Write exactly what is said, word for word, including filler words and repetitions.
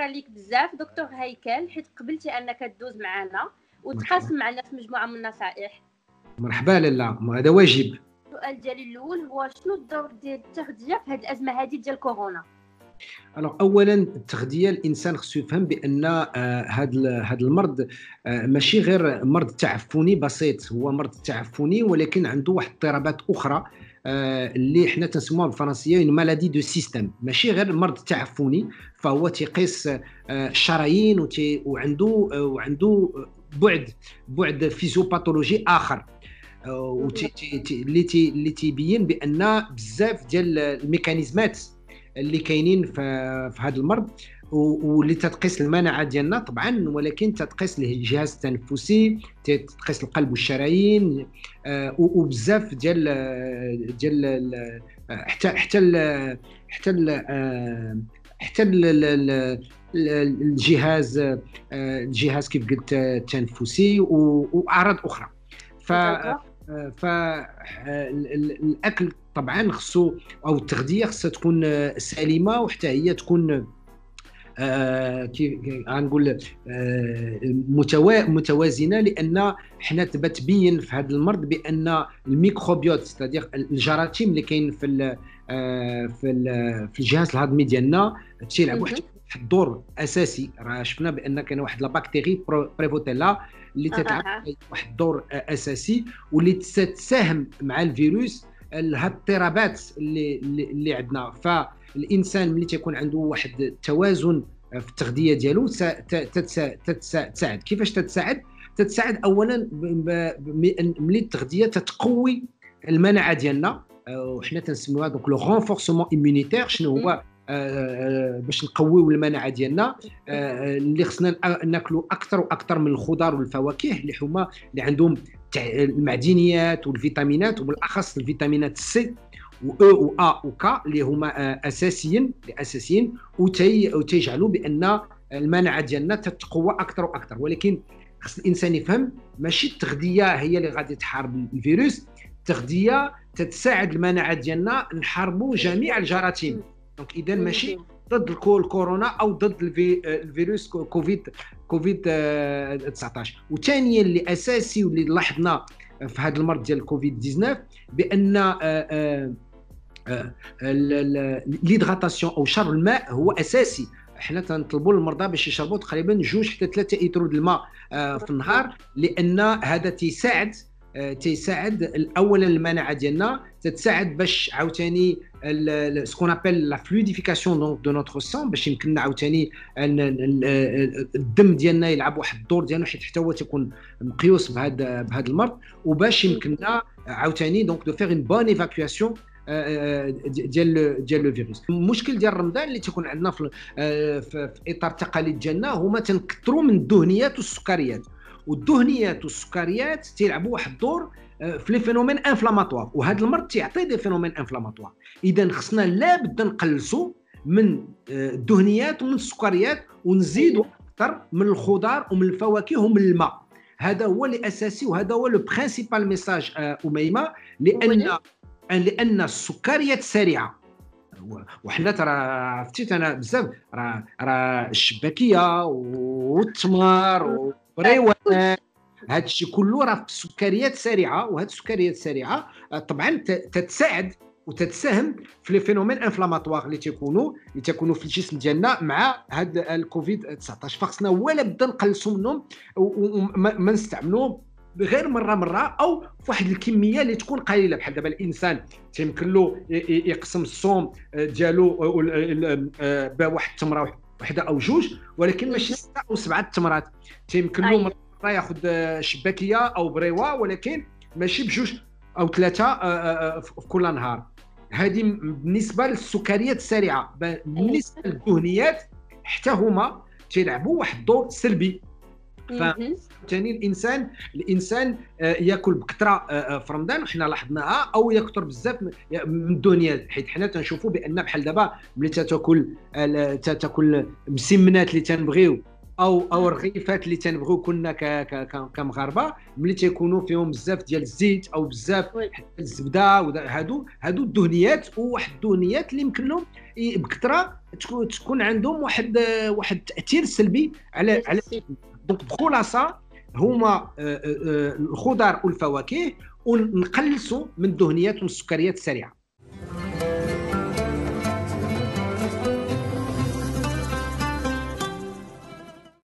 شكرا لك بزاف دكتور هيكل حيت قبلتي انك تدوز معنا وتقاسم معنا في مجموعه من النصائح. مرحبا لاله، هذا واجب. السؤال ديالي الاول هو شنو الدور ديال التغذيه في هذه الازمه هذه ديال كورونا؟ الوغ اولا التغذيه، الانسان خصو يفهم بان هذا هذا المرض آه ماشي غير مرض تعفني بسيط، هو مرض تعفني ولكن عنده واحد اضطرابات اخرى آه اللي حنا تنسموها بالفرنسيه اون مالادي دو سيستيم. ماشي غير مرض تعفني، فهو تيقيس آه الشرايين وعنده آه وعنده بعد بعد فيزيوباثولوجي اخر اللي تي اللي تيبين بان بزاف ديال الميكانيزمات اللي كاينين في في هذا المرض واللي تتقيس المناعه ديالنا طبعا، ولكن تتقيس الجهاز التنفسي، تتقيس القلب والشرايين آه وبزاف ديال ديال حتى حتى ال حتى ال حتى ال الجهاز الجهاز كيف قلت التنفسي واعراض اخرى. ف فالاكل طبعا خصو او التغذيه خصها تكون سليمه وحتى هي تكون آه كيف غنقول آه متوازنه، لان حنا تبين في هذا المرض بان الميكروبيوت ستادير الجراثيم اللي كاين في آه في في الجهاز الهضمي ديالنا تيلعب واحد الدور اساسي. راه شفنا بان كاين واحد لا بكتيري بريفوتيلا اللي تتلعب واحد الدور اساسي واللي تساهم مع الفيروس هاد الاضطرابات اللي اللي عندنا. فالانسان ملي تيكون عنده واحد التوازن في التغذيه ديالو تتساعد. كيفاش تتساعد؟ تتساعد اولا ملي التغذيه تتقوي المناعه ديالنا، وحنا تنسميوها دونك لو رونفورسمون ايمونيتير. شنو هو؟ آه باش نقويو المناعه ديالنا آه اللي خصنا ناكلوا اكثر واكثر من الخضار والفواكه اللي هما اللي عندهم المعدنيات والفيتامينات، وبالاخص الفيتامينات سي و او و ا و ك اللي هما آه اساسيين اساسيين وتيجعلوا بان المناعه ديالنا تتقوى اكثر واكثر. ولكن خص الانسان يفهم ماشي التغذيه هي اللي غادي تحارب الفيروس، التغذيه تتساعد المناعه ديالنا نحاربوا جميع الجراثيم. دونك اذا ماشي ضد الكورونا او ضد الفيروس كوفيد كوفيد تسعطاش. وثانيا اللي اساسي واللي لاحظنا في هذا المرض ديال الكوفيد تسعطاش بان ليدغاتاسيون او شرب الماء هو اساسي. احنا تنطلبوا للمرضى باش يشربوا تقريبا جوج حتى ثلاثة لتر د الماء في النهار، لان هذا تيساعد تيساعد اولا المناعه ديالنا، تتساعد باش عاوتاني سكون ابل لا فلويديفيكاسيون دونك دو نوتر سون، باش يمكننا عاوتاني الدم ديالنا يلعب واحد الدور ديالو حيت حتى هو تيكون مقيوس بهذا بهذا المرض، وباش يمكننا عاوتاني دونك دو فيغ اون بون ايفاكواسيون ديال ديال لو فيروس. المشكل ديال رمضان اللي تيكون عندنا في, في اطار التقاليد ديالنا هما تنكثروا من الدهنيات والسكريات، والدهنيات والسكريات تيلعبوا واحد الدور في لي فينومين انفلاماتوار، وهذا المرض تيعطي دي فينومين انفلاماتوار. اذا خصنا لابد نقلصوا من الدهنيات ومن السكريات ونزيدوا اكثر من الخضار ومن الفواكه ومن الماء. هذا هو اللي اساسي، وهذا هو لو برينسيبال ميساج اميمه، لان لان السكريات سريعه. وحنا ترى عرفتي انا بزاف راه راه الشباكيه والتمر بريوان هادشي كله راه في السكريات سريعه، وهاد السكريات السريعه طبعا تتساعد وتتساهم في لي فينومين انفلاماتوار اللي تيكونوا اللي تيكونوا في الجسم ديالنا مع هاد الكوفيد تسعطاش. فخصنا ولا بدا نقلصوا منهم وما نستعملوهم غير مره مره او في واحد الكميه اللي تكون قليله. بحال دابا الانسان تيمكن له يقسم الصوم ديالو بواحد التمره وحده او جوج، ولكن ماشي سته او سبعه تمرات. تيمكن له مره ياخذ شباكيه او بريوه، ولكن ماشي بجوج او ثلاثه في كل نهار. هذه بالنسبه للسكريات السريعه. بالنسبه للدهنيات حتى هما تيلعبوا واحد الدور سلبي. ثاني الانسان الانسان ياكل بكثره في رمضان وحنا لاحظناها، او يكثر بزاف من الدهنيات، حيت حنا تنشوفوا بان بحال دابا ملي تاكل تاكل مسمنات اللي تنبغيو او او الرغيفات اللي تنبغيو كنا كمغاربه ملي تيكونوا فيهم بزاف ديال الزيت او بزاف الزبده، هادو هادو الدهنيات، وواحد الدهنيات اللي يمكن لهم بكثره تكون عندهم واحد واحد التاثير سلبي على على دونك بخلاصه هما الخضر والفواكه، ونقلصوا من الدهنيات والسكريات السريعه.